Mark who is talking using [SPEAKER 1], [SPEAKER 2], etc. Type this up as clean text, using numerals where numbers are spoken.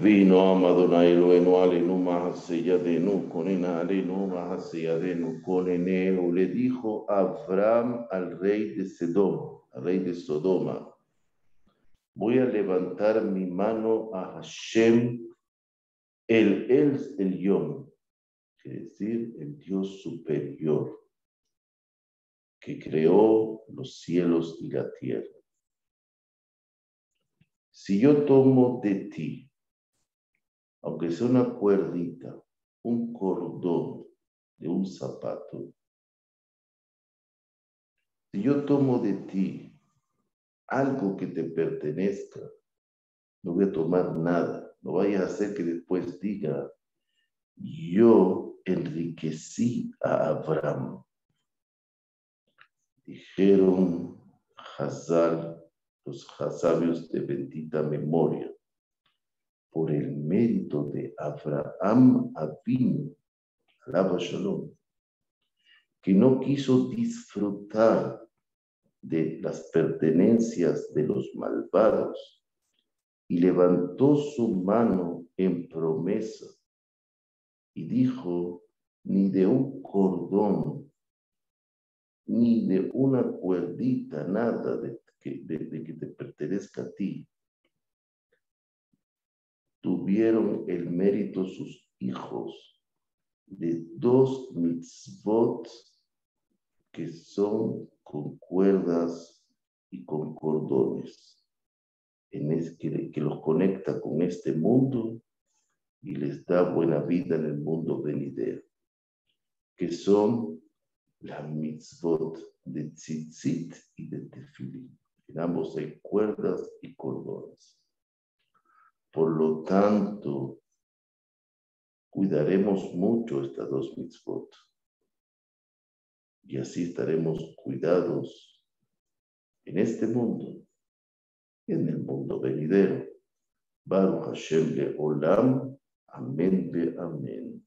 [SPEAKER 1] Vino Amadonai Eloheinu Alenu Mahaseyadenu Konena Alenu Mahaseyadenu Koneneu, le dijo Abraham al rey de Sodoma, voy a levantar mi mano a Hashem, el Elyon, quiere decir el Dios superior, que creó los cielos y la tierra. Si yo tomo de ti, aunque sea una cuerdita, un cordón de un zapato, si yo tomo de ti algo que te pertenezca, no voy a tomar nada. No vayas a hacer que después diga, yo enriquecí a Abraham. Dijeron Hazal, los sabios de bendita memoria, por el mérito de Abraham Avinu, alaba Shalom, que no quiso disfrutar de las pertenencias de los malvados y levantó su mano en promesa y dijo, ni de un cordón, ni de una cuerdita, nada de que te pertenezca a ti, tuvieron el mérito sus hijos de 2 mitzvot que son con cuerdas y con cordones, que los conecta con este mundo y les da buena vida en el mundo venidero, que son las mitzvot de tzitzit y de tefilín. En ambos hay cuerdas y cordones. Por lo tanto, cuidaremos mucho estas 2 mitzvot. Y así estaremos cuidados en este mundo y en el mundo venidero. Baruch Hashem Le'olam. Amén, amén.